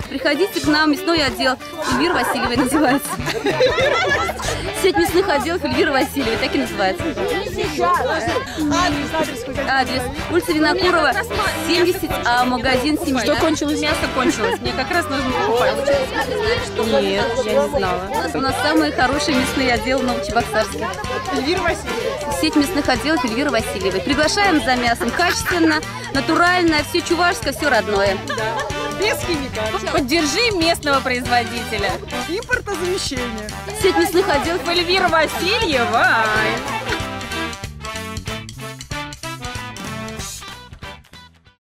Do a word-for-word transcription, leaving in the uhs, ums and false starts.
Приходите к нам, мясной отдел. Эльвира Васильева называется. Сеть мясных отделов Эльвира Васильева, так и называется. Адрес. Улица Винокурова, семьдесят, а магазин семьдесят. Что кончилось? Мясо кончилось. Мне как раз нужно покупать. Нет, я не знала. У нас, у нас самые хорошие мясные отделы в Новочебоксарске. Эльвира Васильева. Сеть мясных отделов Эльвиры Васильевой. Приглашаем за мясом. Качественно, натурально, все чувашское, все родное. Без химикатов. Поддержи местного производителя. Импортозамещение. Сеть мясных отделов Эльвира Васильева.